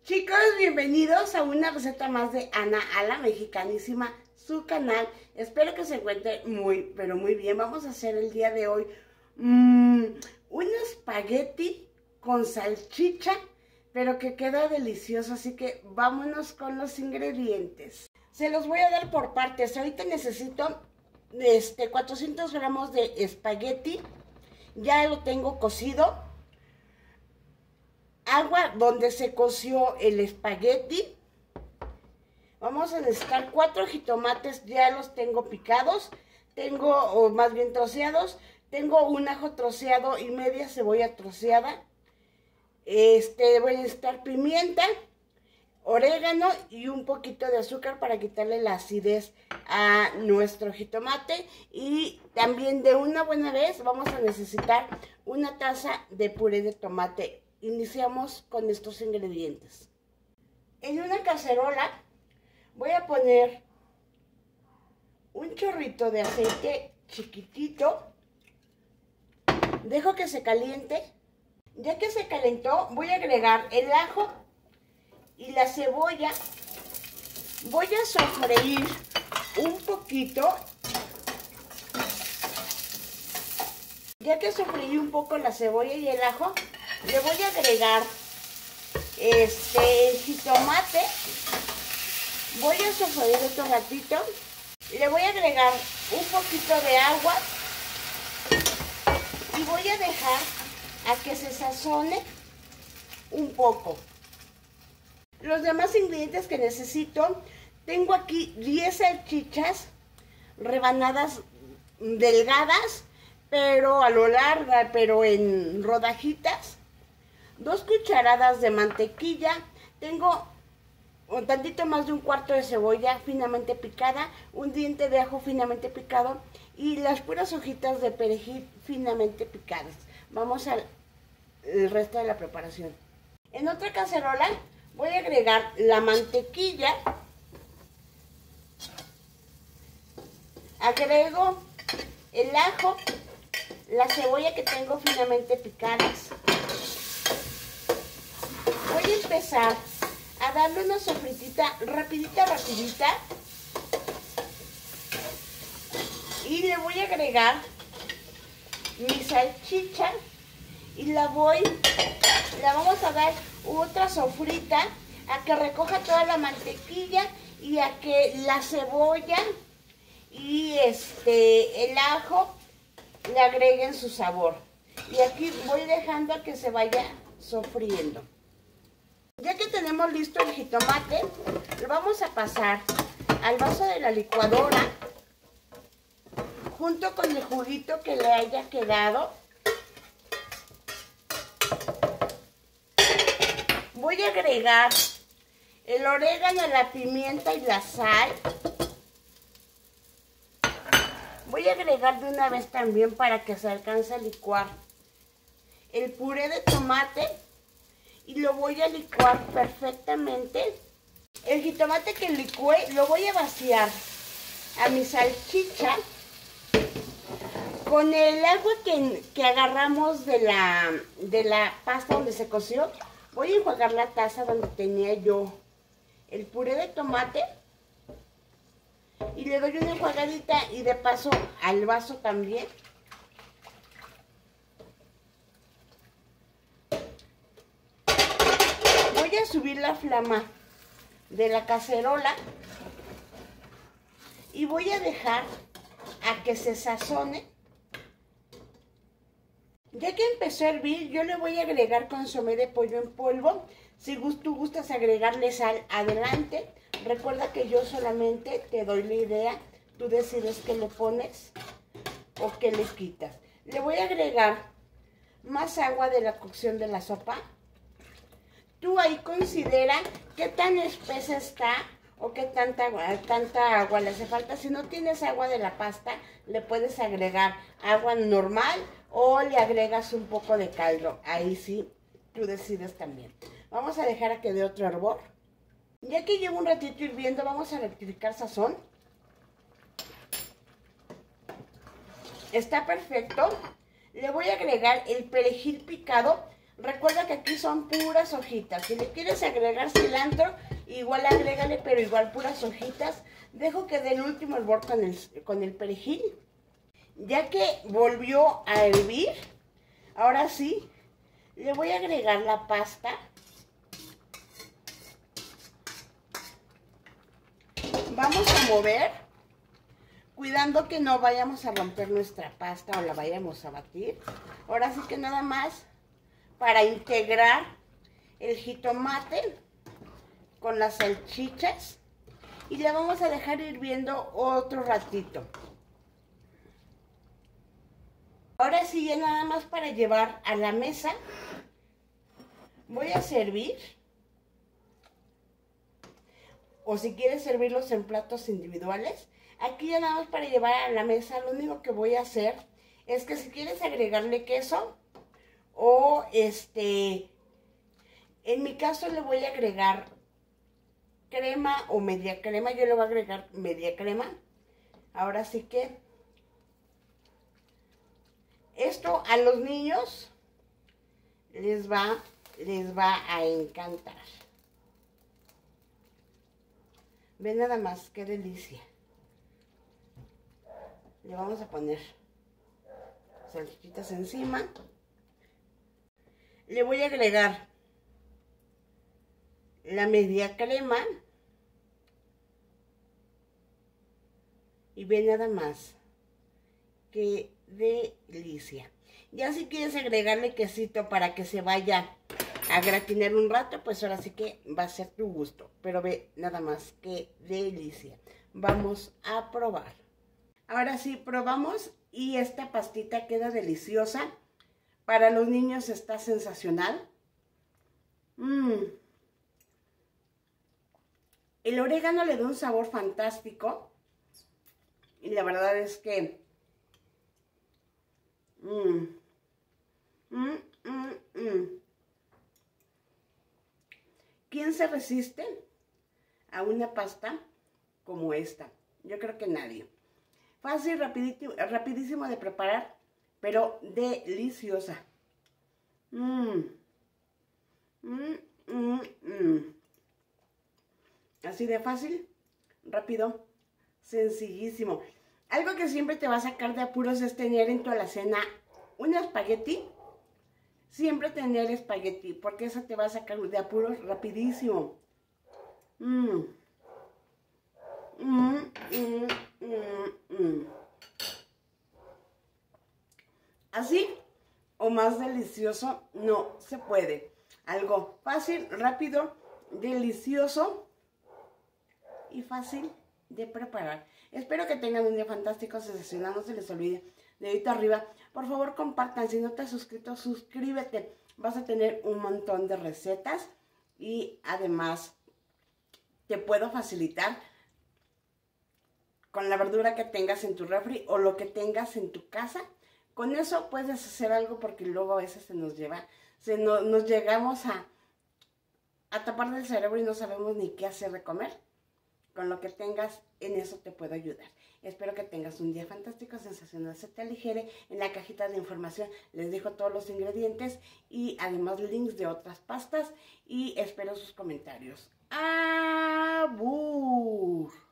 Chicos, bienvenidos a una receta más de Ana a la Mexicanísima, su canal. Espero que se encuentren muy, pero muy bien. Vamos a hacer el día de hoy un espagueti con salchicha, pero que queda delicioso, así que vámonos con los ingredientes. Se los voy a dar por partes. Ahorita necesito 400 gramos de espagueti, ya lo tengo cocido. Agua donde se coció el espagueti. Vamos a necesitar 4 jitomates, ya los tengo picados, o más bien troceados. Tengo un ajo troceado y media cebolla troceada. Voy a necesitar pimienta, orégano y un poquito de azúcar para quitarle la acidez a nuestro jitomate. Y también de una buena vez vamos a necesitar una taza de puré de tomate. Iniciamos con estos ingredientes. En una cacerola voy a poner un chorrito de aceite chiquitito. Dejo que se caliente. Ya que se calentó, voy a agregar el ajo y la cebolla. Voy a sofreír un poquito. Ya que sofreí un poco la cebolla y el ajo, le voy a agregar el jitomate. Voy a sofreír otro ratito. Le voy a agregar un poquito de agua y voy a dejar a que se sazone un poco. Los demás ingredientes que necesito, tengo aquí 10 salchichas rebanadas delgadas, pero a lo largo, pero en rodajitas. 2 cucharadas de mantequilla. Tengo un tantito más de un cuarto de cebolla finamente picada, un diente de ajo finamente picado y las puras hojitas de perejil finamente picadas. Vamos al resto de la preparación. En otra cacerola voy a agregar la mantequilla. Agrego el ajo, la cebolla que tengo finamente picadas. Voy a empezar a darle una sofritita rapidita. Y le voy a agregar mi salchicha y la vamos a dar otra sofrita a que recoja toda la mantequilla y a que la cebolla y el ajo le agreguen su sabor. Y aquí voy dejando a que se vaya sofriendo. Ya que tenemos listo el jitomate, lo vamos a pasar al vaso de la licuadora junto con el juguito que le haya quedado. Voy a agregar el orégano, la pimienta y la sal. Voy a agregar de una vez también, para que se alcance a licuar, el puré de tomate. Y lo voy a licuar perfectamente. El jitomate que licué lo voy a vaciar a mi salchicha. Con el agua que agarramos de la pasta donde se coció, voy a enjuagar la taza donde tenía yo el puré de tomate. Y le doy una enjuagadita y de paso al vaso también. Voy a subir la flama de la cacerola y voy a dejar a que se sazone. Ya que empezó a hervir, yo le voy a agregar consomé de pollo en polvo. Si tú gustas agregarle sal, adelante. Recuerda que yo solamente te doy la idea. Tú decides qué le pones o qué le quitas. Le voy a agregar más agua de la cocción de la sopa. Tú ahí considera qué tan espesa está o qué tanta agua le hace falta. Si no tienes agua de la pasta, le puedes agregar agua normal o le agregas un poco de caldo. Ahí sí, tú decides también. Vamos a dejar a que dé otro hervor. Ya que llevo un ratito hirviendo, vamos a rectificar sazón. Está perfecto. Le voy a agregar el perejil picado Recuerda que aquí son puras hojitas. Si le quieres agregar cilantro, igual agrégale, pero igual puras hojitas. Dejo que dé el último hervor con el perejil. Ya que volvió a hervir, ahora sí, le voy a agregar la pasta. Vamos a mover, cuidando que no vayamos a romper nuestra pasta o la vayamos a batir. Ahora sí que nada más para integrar el jitomate con las salchichas y la vamos a dejar hirviendo otro ratito. Ahora sí, ya nada más para llevar a la mesa, voy a servir. O si quieres servirlos en platos individuales, aquí ya nada más para llevar a la mesa, lo único que voy a hacer es que si quieres agregarle queso, o en mi caso le voy a agregar crema o media crema, yo le voy a agregar media crema. Ahora sí que esto a los niños les va a encantar. Ven nada más, qué delicia. Le vamos a poner salchichitas encima. Le voy a agregar la media crema. Y ven nada más, qué delicia. Ya si quieres agregarle quesito para que se vaya a gratinar un rato, pues ahora sí que va a ser tu gusto. Pero ve nada más, qué delicia. Vamos a probar. Ahora sí, probamos y esta pastita queda deliciosa. Para los niños está sensacional. El orégano le da un sabor fantástico. Y la verdad es que... ¿Quién se resiste a una pasta como esta? Yo creo que nadie. Fácil, rapidísimo de preparar, pero deliciosa. Así de fácil, rápido, sencillísimo. Algo que siempre te va a sacar de apuros es tener en tu alacena un espagueti. Siempre tener espagueti, porque eso te va a sacar de apuros rapidísimo. Así o más delicioso no se puede. Algo fácil, rápido, delicioso y fácil de preparar. Espero que tengan un día fantástico, sensacional. No se les olvide, dedito arriba. Por favor, compartan. Si no te has suscrito, suscríbete. Vas a tener un montón de recetas y además te puedo facilitar con la verdura que tengas en tu refri o lo que tengas en tu casa. Con eso puedes hacer algo, porque luego a veces nos llegamos a tapar del cerebro y no sabemos ni qué hacer de comer. Con lo que tengas, en eso te puedo ayudar. Espero que tengas un día fantástico, sensacional, se te aligere. En la cajita de información les dejo todos los ingredientes y además links de otras pastas y espero sus comentarios. ¡Abur!